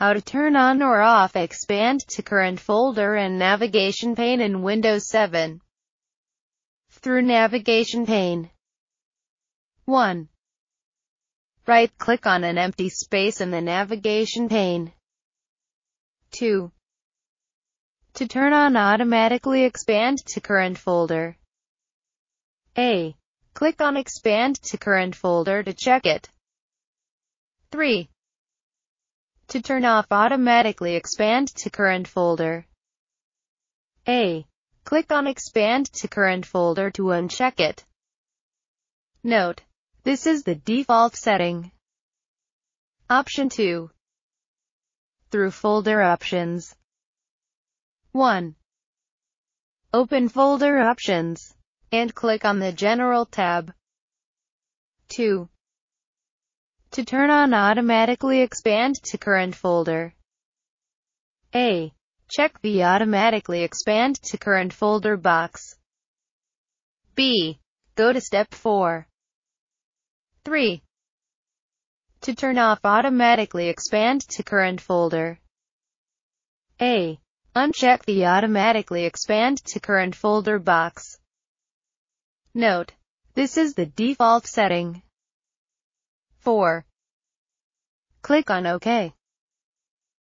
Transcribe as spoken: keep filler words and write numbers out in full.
How to turn on or off Expand to Current Folder and Navigation pane in Windows seven. Through Navigation pane. one. Right-click on an empty space in the navigation pane. two. To turn on Automatically Expand to Current Folder. A. Click on Expand to Current Folder to check it. three. To turn off Automatically Expand to Current Folder. A. Click on Expand to Current Folder to uncheck it. Note: this is the default setting. Option two. Through Folder Options. one. Open Folder Options, and click on the General tab. two. To turn on Automatically Expand to Current Folder. A. Check the Automatically Expand to Current Folder box. B. Go to Step four. three. To turn off Automatically Expand to Current Folder. A. Uncheck the Automatically Expand to Current Folder box. Note: this is the default setting. four. Click on OK.